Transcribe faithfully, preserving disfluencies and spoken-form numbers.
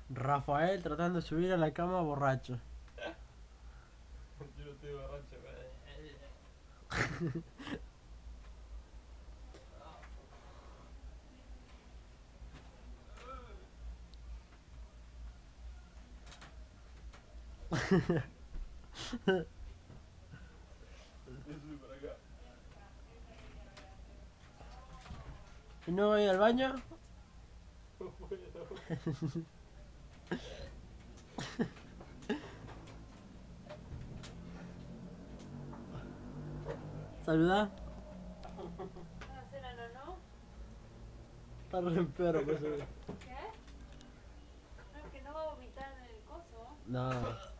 Rafael tratando de subir a la cama borracho. Yo no estoy borracho, yo subí para acá. ¿Y no voy al baño? No puedo. ¿Saludá? ¿Vas a hacer a no? Está re en pedo por subir. ¿Qué? No, que no va a vomitar en el coso. No.